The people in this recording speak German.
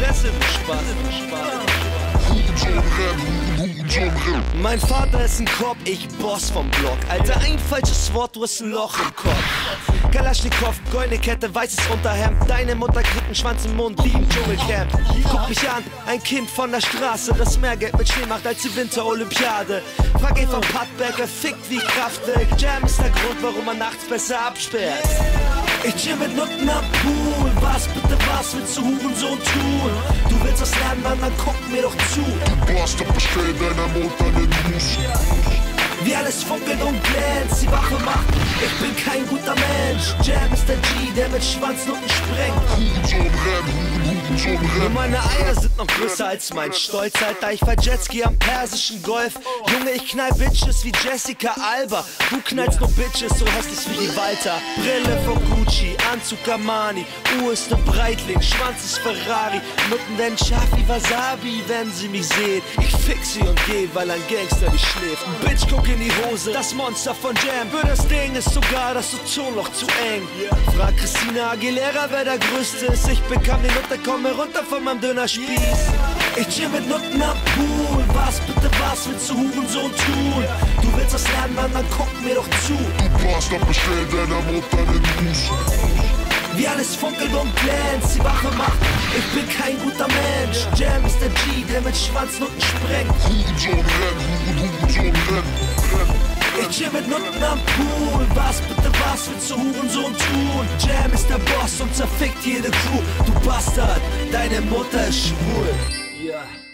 Fresse, du Spaß. Mein Vater ist ein Cop, ich Boss vom Block. Alter, ein falsches Wort, du hast ein Loch im Kopf. Kalaschnikow, goldene Kette, weißes Unterhemd. Deine Mutter kriegt einen Schwanz im Mund, wie im Dschungelcamp. Guck mich an, ein Kind von der Straße, das mehr Geld mit Schnee macht als die Winterolympiade. Frag ihn vom Puttberger, fickt wie Kraftwerk. Jam ist der Grund, warum man nachts besser absperrt. Ich chill mit Nutten am Pool. Was, bitte was willst du Hurensohn tun? Du willst das lernen, dann guck mir doch zu. Du Bastard, bestell deiner Mutter den Fuß. Wie alles funkelt und glänzt, die Wache macht, ich bin kein guter Mensch. Jam ist der G, der mit Schwanznutten sprengt. Nur meine Eier sind noch größer als mein Stolz, Alter. Ich fahr Jetski am Persischen Golf. Junge, ich knall Bitches wie Jessica Alba. Du knallst nur Bitches, so hässlich wie die Walter. Brille von Gucci, Anzug Armani. Uhr ist ne Breitling, Schwanz ist Ferrari. Nutten denn scharf wie Wasabi, wenn sie mich sehen. Ich fick sie und geh, weil ein Gangster nicht schläft. Ein Bitch, guck in die Hose, das Monster von Jam. Für das Ding ist sogar das Ozonloch zu eng. Frag Christina Aguilera, wer der Größte ist. Ich bekam den Nutter, komme runter von meinem Dönerspieß. Ich chill mit Nutten am Pool. Was, bitte was willst du Hurensohn tun? Du willst das lernen, dann guck mir doch zu. Du Bastard, bestell deiner Mutter den Fuß. Wie alles funkelt und glänzt, die Wache macht, ich bin kein guter Mensch. Jam ist der G, der mit Schwanznutten sprengt. Hurensohn rennen. Ich chill mit Nutten am Pool. Was, bitte was willst du Hurensohn tun? Jam ist der Boss und zerfickt jede Crew. Du Bastard, deine Mutter ist schwul. Yeah.